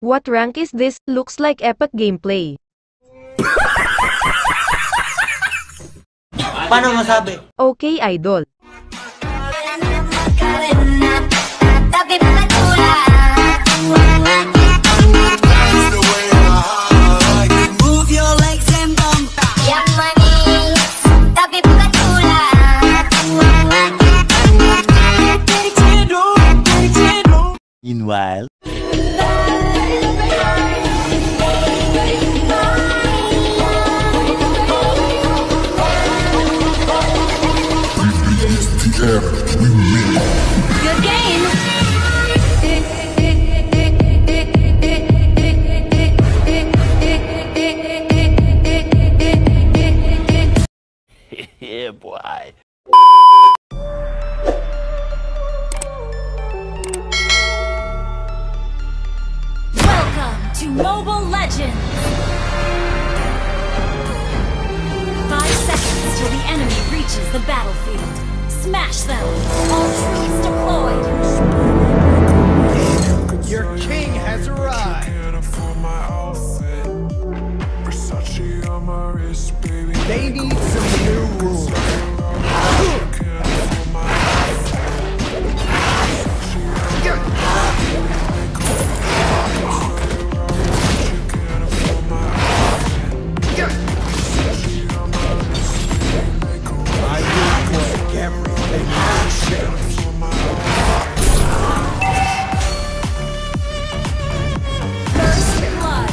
What rank is this? Looks like epic gameplay. Paano masabi? Okay, idol. Meanwhile, Good game. yeah, boy. Welcome to Mobile Legends! 5 seconds till the enemy reaches the battlefield. Smash them! All troops deployed! Your king has arrived! They need some new rules. I will break everything I shaped. First blood!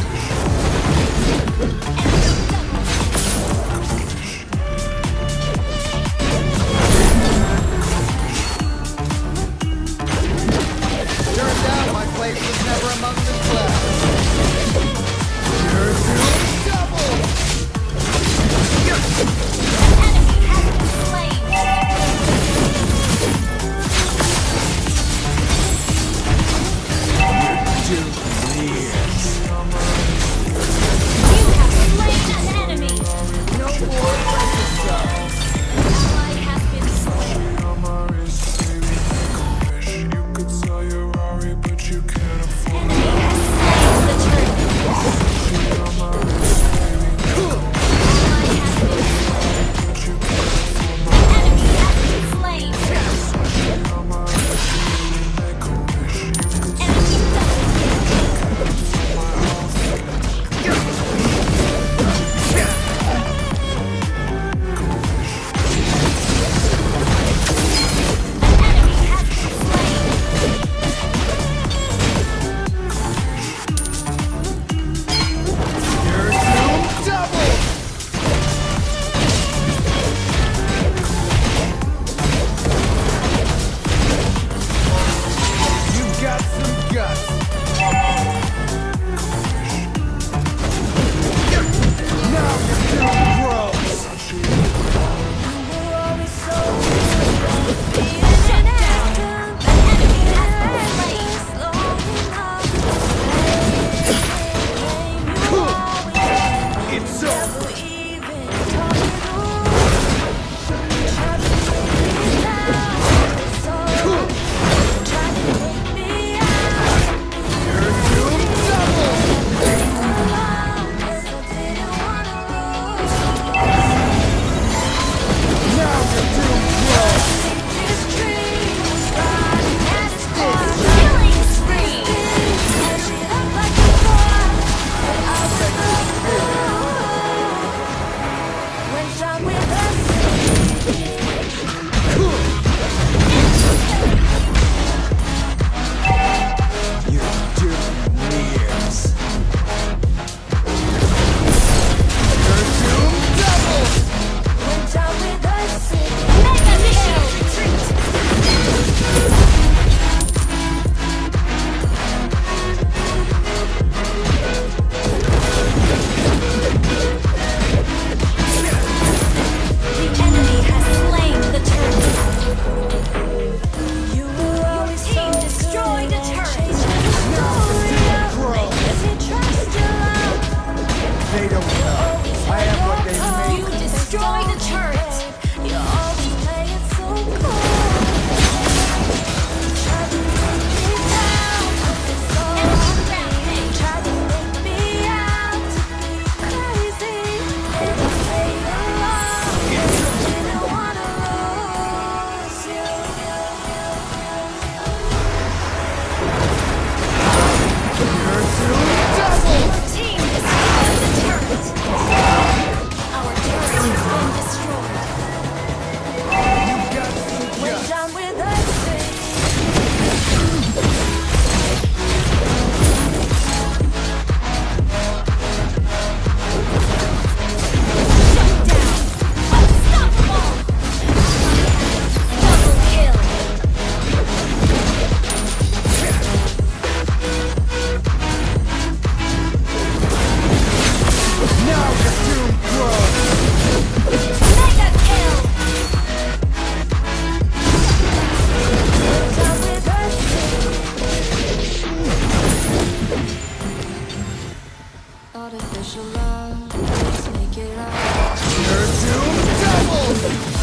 You're doomed double!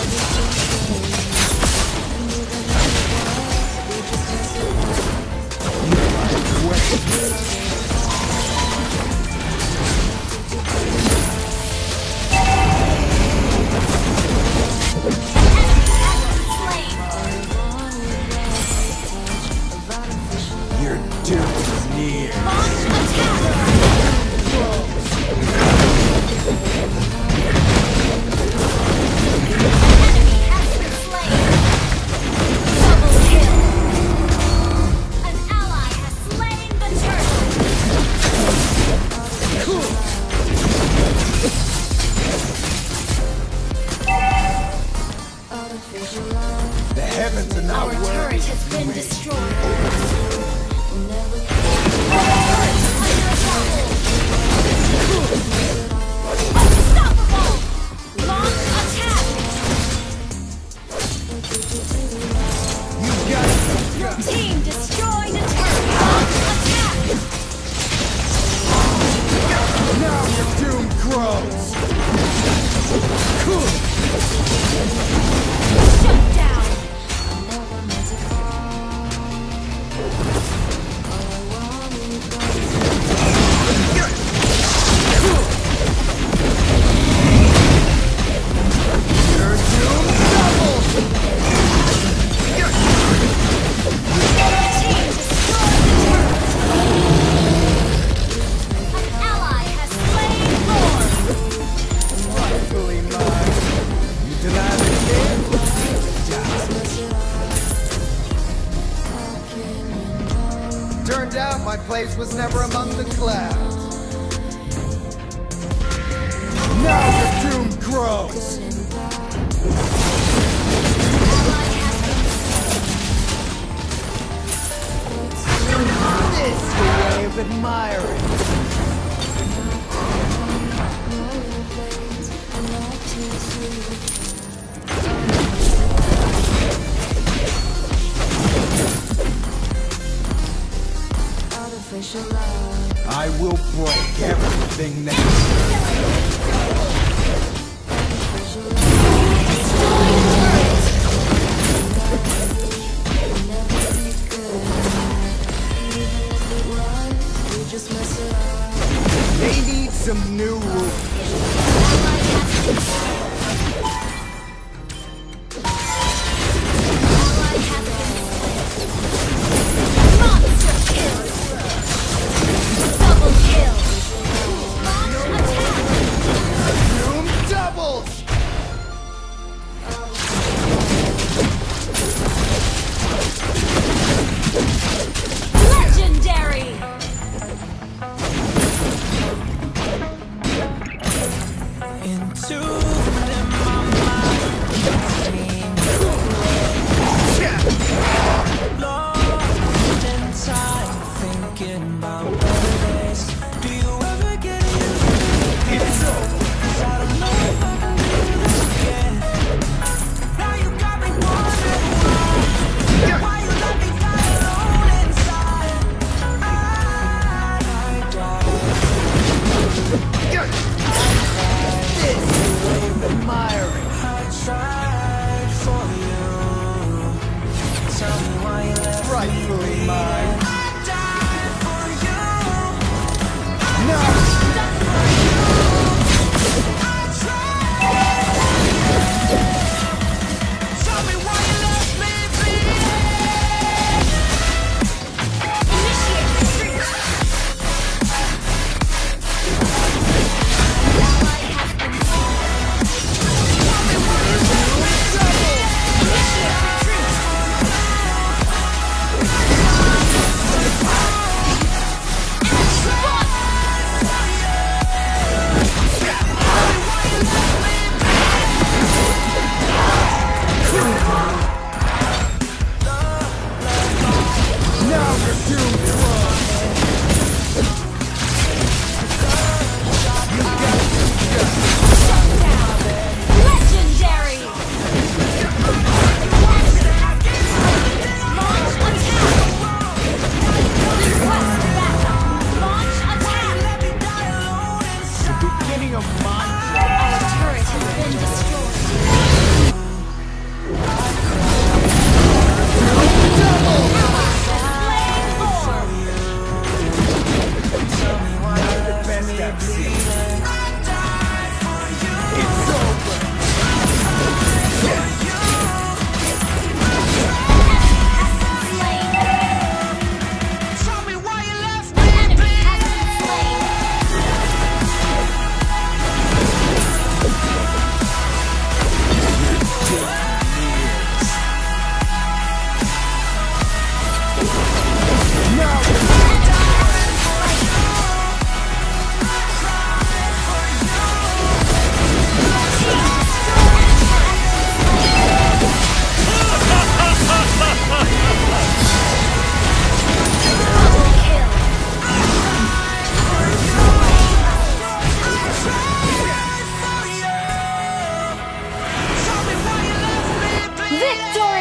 Your doom is near. Launch attack! Enemy has been slain. Double kill. An ally has slain the turtle. The heavens are not Our worthy. turret has been destroyed. Unstoppable! Launch attack! You got it. Your team destroyed a turret! Launch attack! Now your doom grows. Shut down! Your doom double. Your team destroyed the turret! An ally has slain Lord! Rightfully mine. You deny the king? Turned out my place was never among the clouds. Now your doom grows. This is the way of admiring. I will break everything now. They need some new rules. Monster kill! Double kill! Launch attack! Doom doubles! Legendary! Rightfully mine. Victory!